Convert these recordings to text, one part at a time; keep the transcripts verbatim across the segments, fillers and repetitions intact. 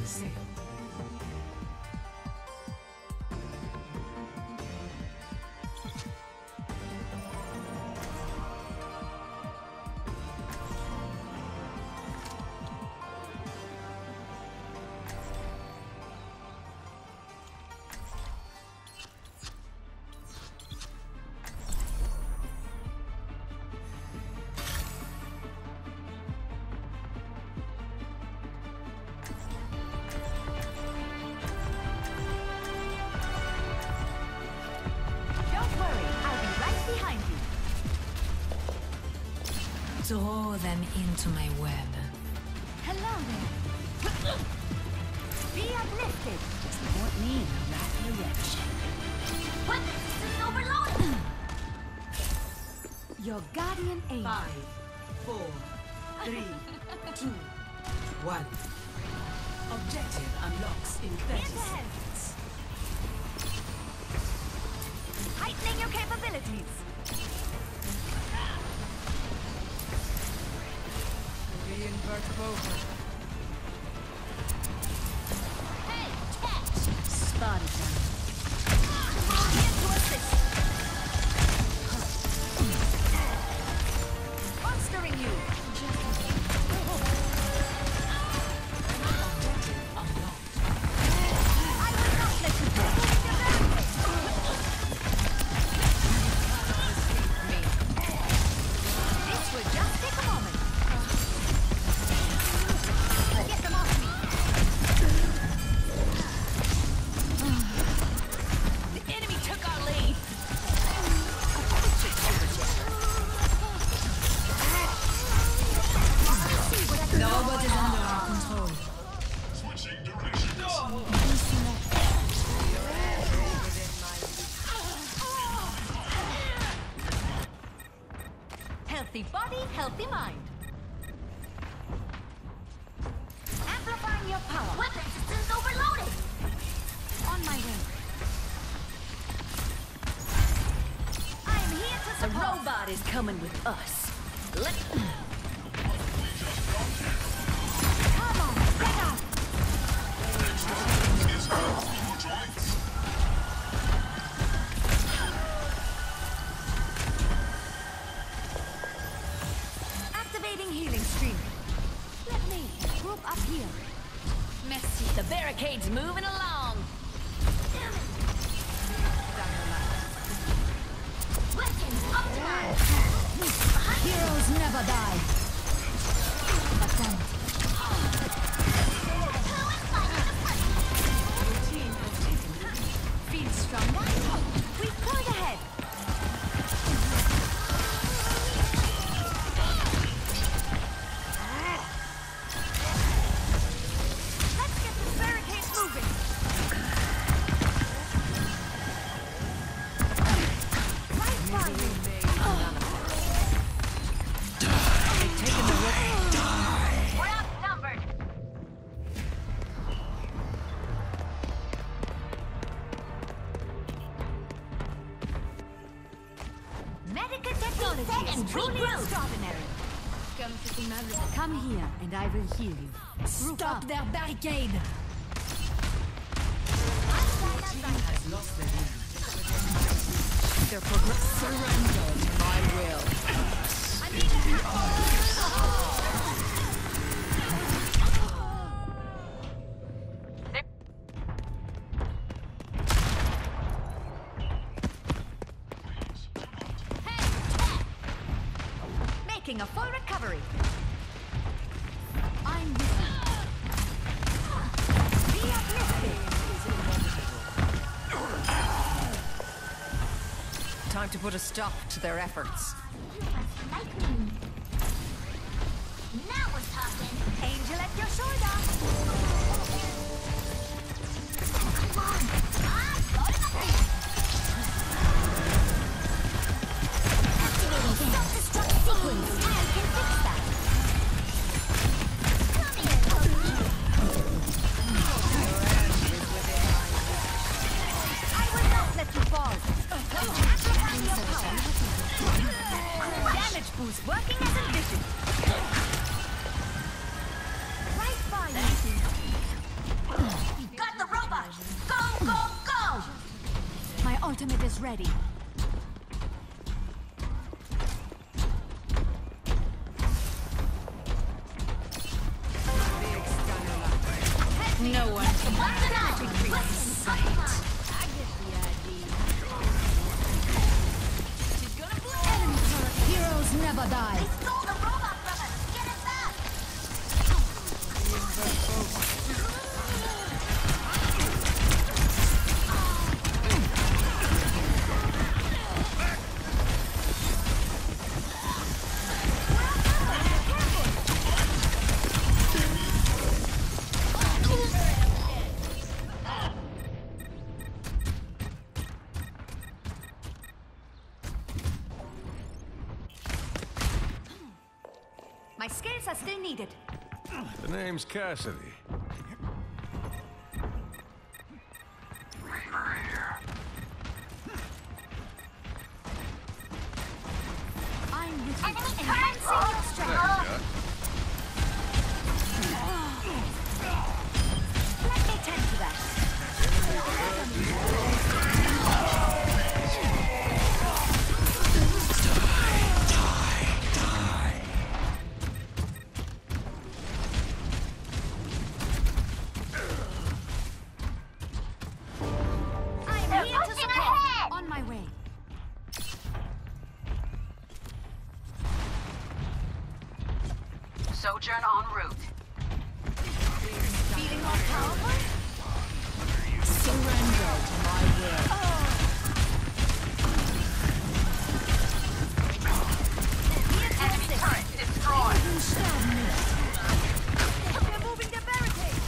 sail. Draw them into my web. Hello there. Be uplifted. Support me in the right direction. Weapon systems overloaded. Your guardian angel. Five, four, three, two, one. Objective unlocks in thirty seconds. Heightening your capabilities. Reinvert over. Hey, catch! Spotted them. Here to assist. Monstering you. I will not let you go. This will just take a moment. Get them off me. The enemy took our lead. The robot is under our control. Switching directions. Healthy body, healthy mind. Amplifying your power. Weapon systems overloaded. On my way. I am here to The support. robot is coming with us. Let Come on, get out. Is out from your joints. Activating healing stream. Let me group up here. Merci. The barricade's moving along. Weapons optimized. Heroes never die. Attempt. Feel stronger? We forge ahead. Let's get this barricade moving. Right by you. We're outnumbered. Medical technology is truly extraordinary. Come here, and I will heal you. Group Stop up. their barricade. Has lost their lead. Their progress. Surrender to my will. I need a hand. Making a full recovery. I'm with you. Be uplifted. Time to put a stop to their efforts. Now we're talking. Angel at your shoulder. Come on. Ah, go to the face. Activating self-destruct sequence. I can fix that. Come here, Toby. I will not let you fall. Amplifying your power. Damage boost working as envisioned. Right by you. almost ready. No one can I get the idea. She's gonna blow. Enemy turret. Heroes never die. My skills are still needed. The name's Cassidy. I'm with you. Enhancing your strength. Let me tend to that. I'm here to support. On my way. Sojourn en route. Feeling more powerful? surrender to my will. Enemy turret destroyed. Removing the barricade.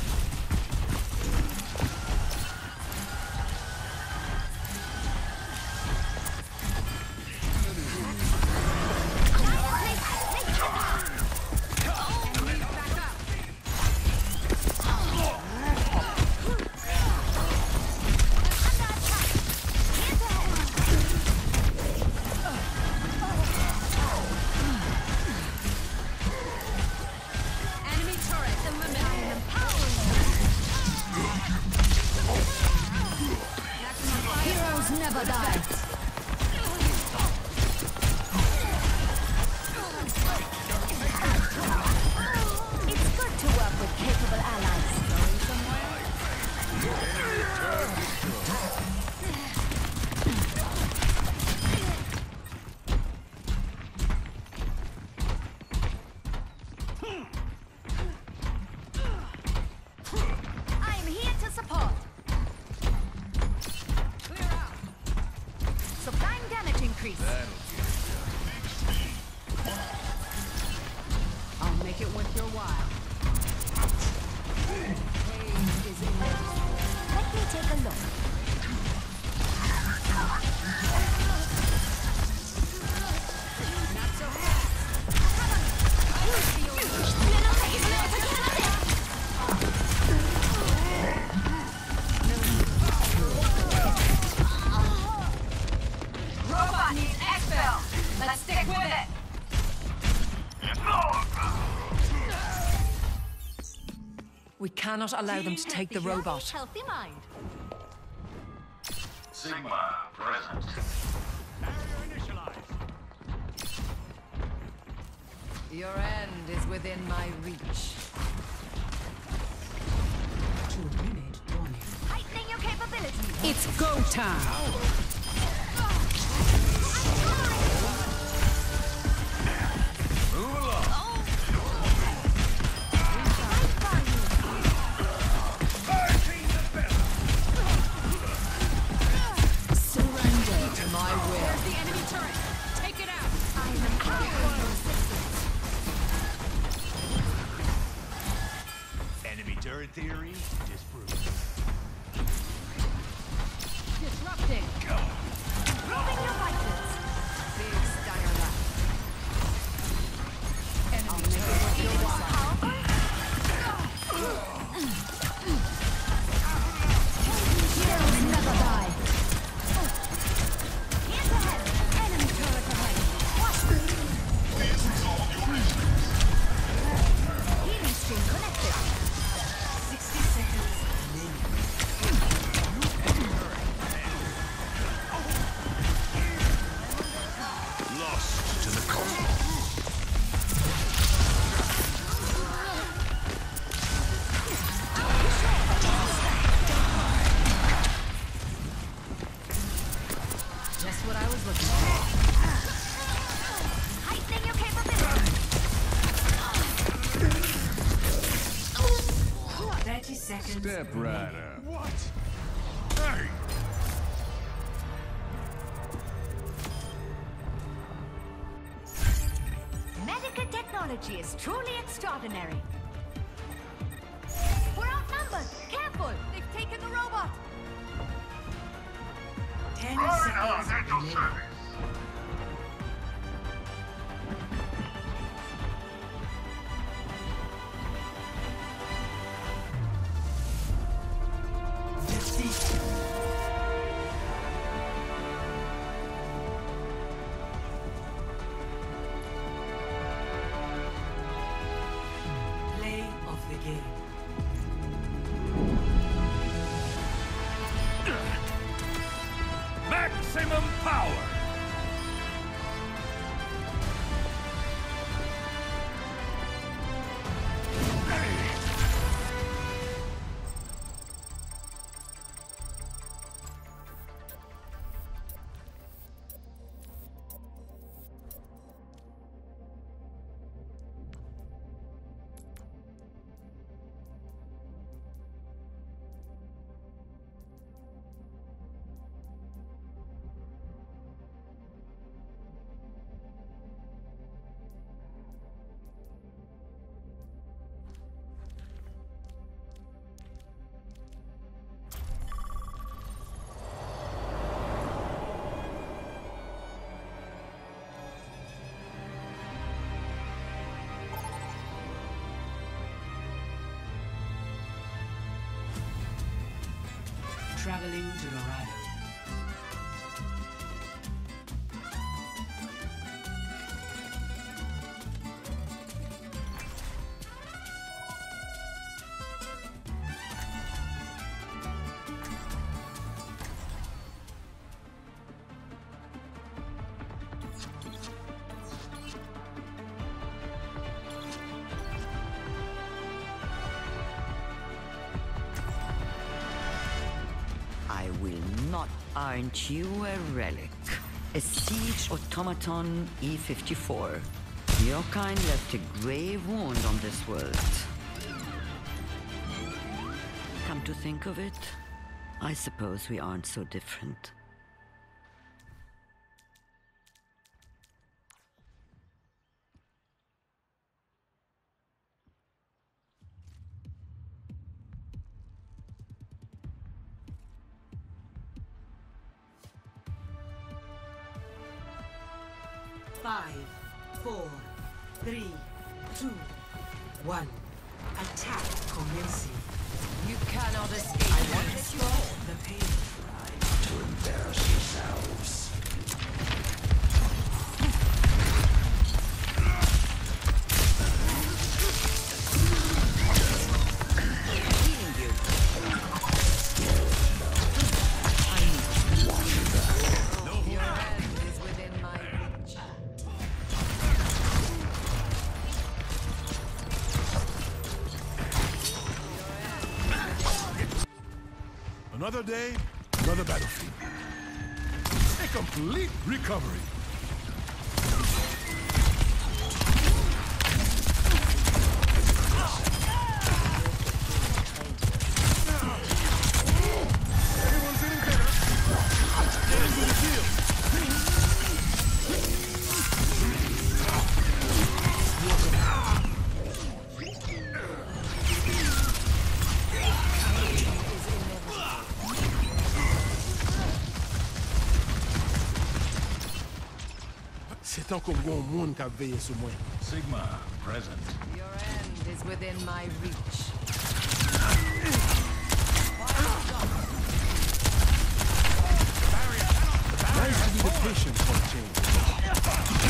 Enemy turret eliminated. Heroes never die. It's good to work with capable allies. I'm here to support. Clear out. Supplying damage increase. I'll make it worth your while. Pain is inevitable. Let me take a look. Not so fast. Robot needs exfil. Let's stick with it. We cannot allow them to take the robot. Healthy mind. Sigma present. Your end is within my reach. Two-minute warning. Heightening your capabilities. It's go time. Move along. Surrender to my will. The enemy turret. Take it out. I'm empowering your resistance. Enemy turret theory disproven. Disrupting. Moving your vitals. Big style lap. Enemy turret with your wire. Heroes never die. Here's ahead. Enemy turret ahead. Watch. Healing stream connected. Sixty seconds. Step right up. What? Hey! Medical technology is truly extraordinary. We're outnumbered! Careful! They've taken the robot! Ten Reinhardt seconds at your remaining. service. Defeat. Play of the game. Maximum power! Traveling to Dorado. I will not. Aren't you a relic? A siege automaton E fifty-four. Your kind left a grave wound on this world. Come to think of it, I suppose we aren't so different. Five, four, three, two, one. Attack commencing. You cannot escape. I want to stop the pain. To embarrass yourselves. Healing you. Your end is within my reach. Another day, another battlefield. A complete recovery. Everyone's getting better. Get into the field. C'est tant qu'on voit un monde qui a veillé sur moi. Sigma, present. Your end is within my reach. Nice to be the patient for a change.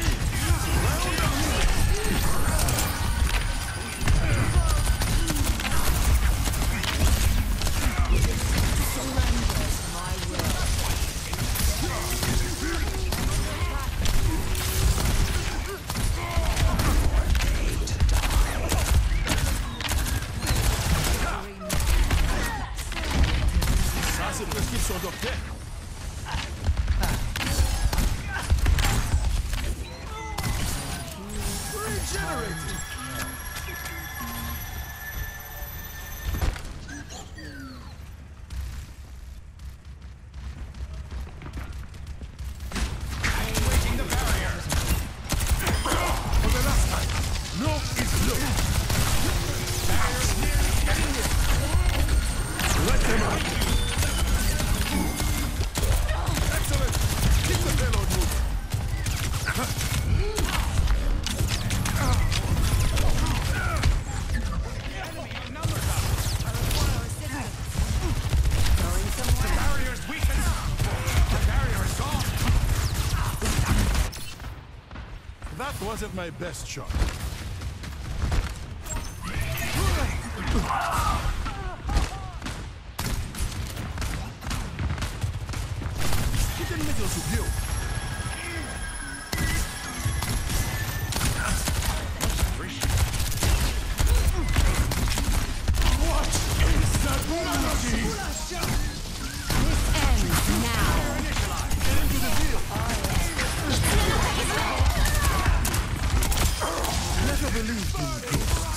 Ça, c'est prescription docteur. Regenerating. Let them out. Excellent. Keep the payload moving. That wasn't my best shot. Keep in the middle to view. What is that melody? Ends now. Get into the field. Never believed in ghosts.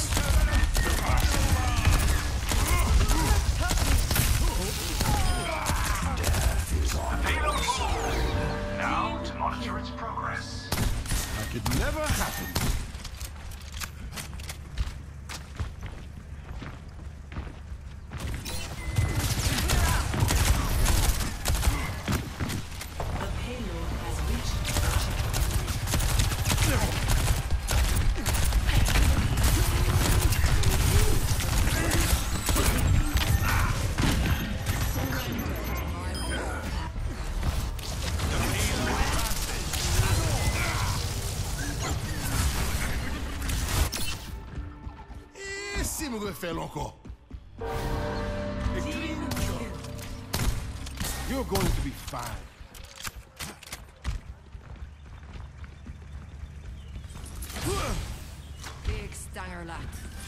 Now to monitor its progress. Like it never happened. The payload has reached the checkpoint. Et si me refait encore? A clean job. You're going to be fine. Big stanger lad.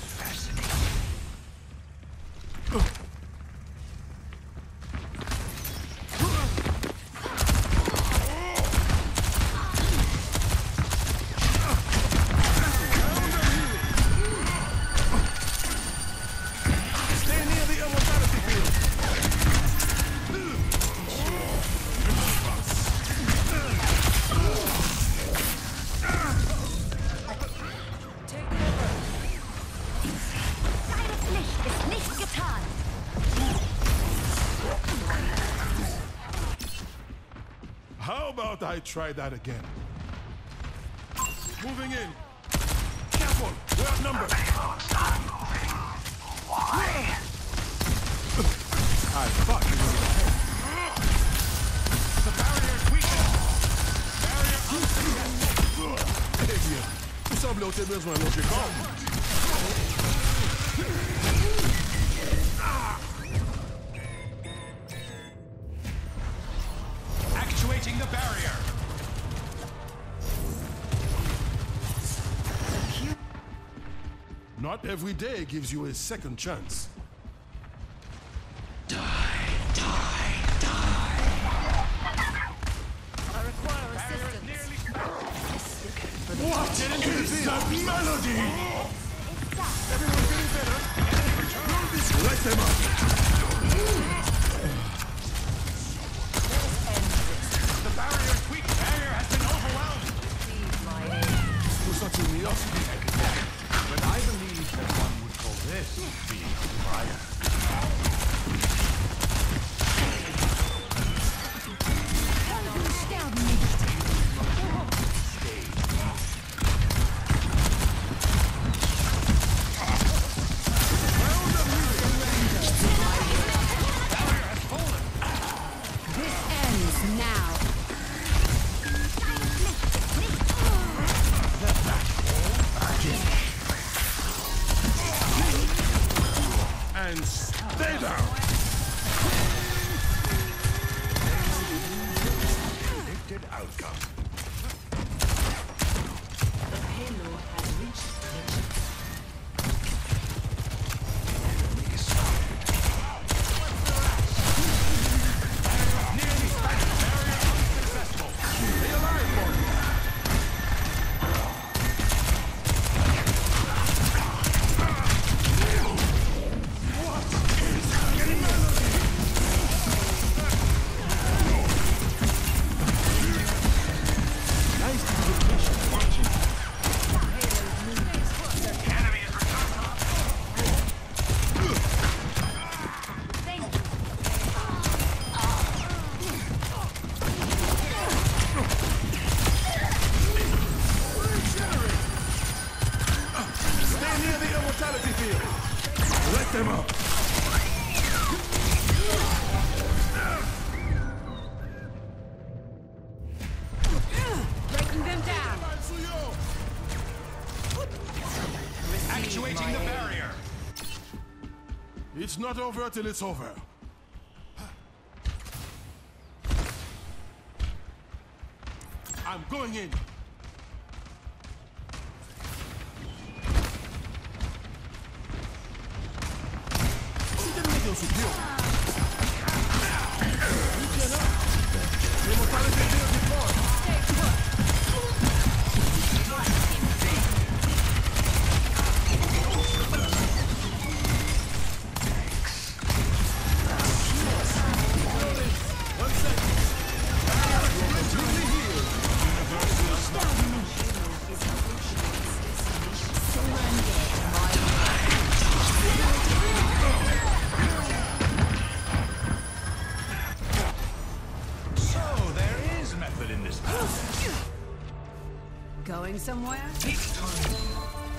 Stay near the immortality field. Deine Pflicht ist nicht getan. How about I try that again? Moving in. Careful, we're outnumbered. Why? I thought you were ahead. The barrier's weakened. Barrier up. Eh bien, vous semblez avoir besoin de loger comme. Actuating the barrier. Not every day gives you a second chance. I require assistance. What is that melody? Everyone feeling better? Let them up. The barrier's weak. Barrier has been overwhelmed. Who's touching me up? But I believe that one would call this being prior. Sterben nicht. This ends now. And stay down. Predicted outcome. The payload has reached the checkpoint. Getting Immortality field! Let them up! Breaking them down. Actuating the barrier. It's not over till it's over. I'm going in. Intermedio subió. Immortality field deployed. One second. You are completely healed. So there is method in this. Going somewhere? Take time.